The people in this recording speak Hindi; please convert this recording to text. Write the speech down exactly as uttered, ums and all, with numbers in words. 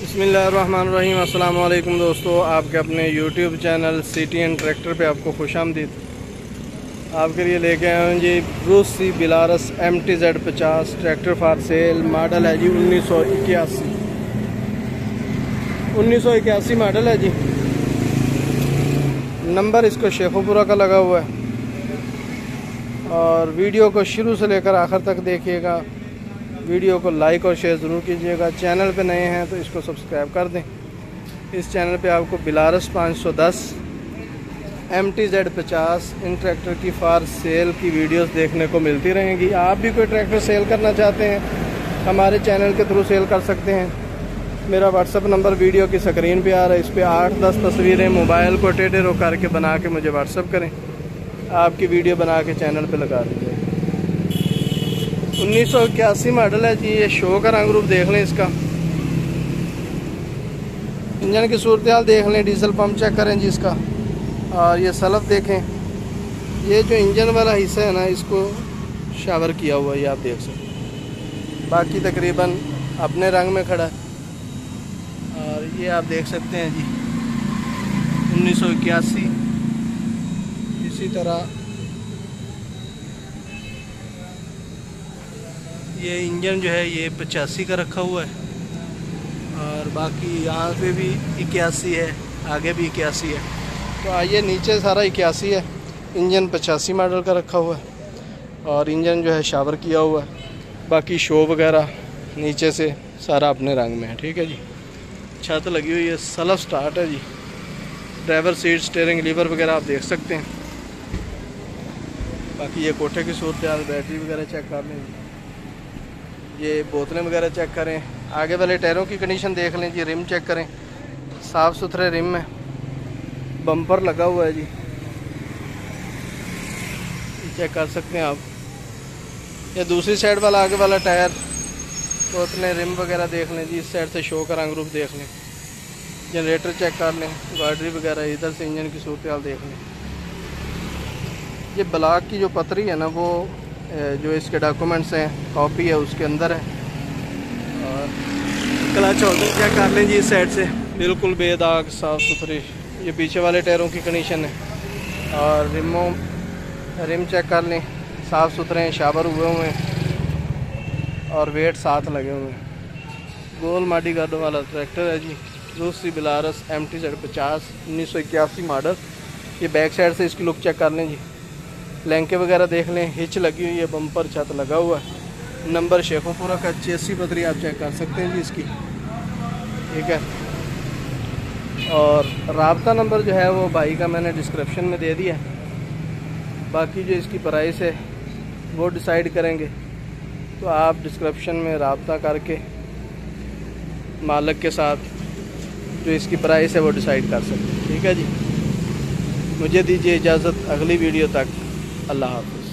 बिस्मिल्लाहिर्रहमानिर्रहीम। अस्सलाम वालेकुम दोस्तों, आपके अपने YouTube channel city and tractor पे आपको खुशामदीद। आपके लिए लेके आए हैं जी ब्रूस सी बिलारस एम टी जेड पचास ट्रैक्टर फॉर सेल। मॉडल है जी उन्नीस सौ इक्यासी उन्नीस सौ इक्यासी मॉडल है जी। नंबर इसको शेखोपुरा का लगा हुआ है। और वीडियो को शुरू से लेकर आखिर तक देखिएगा। वीडियो को लाइक और शेयर ज़रूर कीजिएगा। चैनल पे नए हैं तो इसको सब्सक्राइब कर दें। इस चैनल पे आपको बिलारस पाँच सौ दस एम टी जेड पचास इन ट्रैक्टर की फार सेल की वीडियोस देखने को मिलती रहेंगी। आप भी कोई ट्रैक्टर सेल करना चाहते हैं हमारे चैनल के थ्रू सेल कर सकते हैं। मेरा व्हाट्सअप नंबर वीडियो की स्क्रीन पे आ रहा है। इस पर आठ दस तस्वीरें मोबाइल को टेढ़े रो करके बना के मुझे व्हाट्सअप करें। आपकी वीडियो बना के चैनल पे लगा दीजिए। उन्नीस सौ इक्यासी मॉडल है जी। ये शो का रंग रूप देख लें इसका। इंजन की सूरत हाल देख लें। डीजल पंप चेक करें जी इसका। और ये सलफ देखें। ये जो इंजन वाला हिस्सा है ना, इसको शावर किया हुआ है, ये आप देख सकते हैं। बाकी तकरीबन अपने रंग में खड़ा है। और ये आप देख सकते हैं जी उन्नीस सौ इक्यासी। इसी तरह ये इंजन जो है ये पचासी का रखा हुआ है। और बाकी यहाँ पे भी इक्यासी है, आगे भी इक्यासी है। तो आइए, नीचे सारा इक्यासी है, इंजन पचासी मॉडल का रखा हुआ है। और इंजन जो है शावर किया हुआ है। बाकी शो वगैरह नीचे से सारा अपने रंग में है। ठीक है जी। छत लगी हुई है, सलफ स्टार्ट है जी। ड्राइवर सीट, स्टीयरिंग लीवर वगैरह आप देख सकते हैं। बाकी ये कोठे की सूरत हाल, बैटरी वगैरह चेक कर लें। ये बोतलें वगैरह चेक करें। आगे वाले टायरों की कंडीशन देख लें जी। रिम चेक करें, साफ़ सुथरे रिम है। बम्पर लगा हुआ है जी, चेक कर सकते हैं आप। ये दूसरी साइड वाला आगे वाला टायर, बोतलें, रिम वगैरह देख लें जी। इस साइड से शो का रंग रूप देख लें। जनरेटर चेक कर लें, गाड़ी वगैरह। इधर से इंजन की सूरत हाल देख लें। ये ब्लॉक की जो पतरी है ना, वो जो इसके डॉक्यूमेंट्स हैं, कॉपी है, उसके अंदर है। और क्लच होल्डर चेक कर लें जी। इस साइड से बिल्कुल बेदाग, साफ़ सुथरी। ये पीछे वाले टायरों की कंडीशन है। और रिमों रिम चेक कर लें, साफ़ सुथरे हैं, शावर हुए हुए हैं। और वेट साथ लगे हुए हैं। गोल माटी गार्डों वाला ट्रैक्टर है जी। ब्रूस सी बिलारस एम टी जेड पचास उन्नीस सौ इक्यासी मॉडल। ये बैक साइड से इसकी लुक चेक कर लें जी। लैंके वगैरह देख लें। हिच लगी हुई है, बम्पर छत लगा हुआ है। नंबर शेखोपुरा का चेसी पतरी आप चेक कर सकते हैं जी इसकी। ठीक है। और राब्ता नंबर जो है वो भाई का मैंने डिस्क्रिप्शन में दे दिया। बाकी जो इसकी प्राइस है वो डिसाइड करेंगे, तो आप डिस्क्रिप्शन में राब्ता करके मालिक के साथ जो इसकी प्राइस है वो डिसाइड कर सकते हैं। ठीक है जी। मुझे दीजिए इजाज़त, अगली वीडियो तक। अल्लाह हाफ़िज़।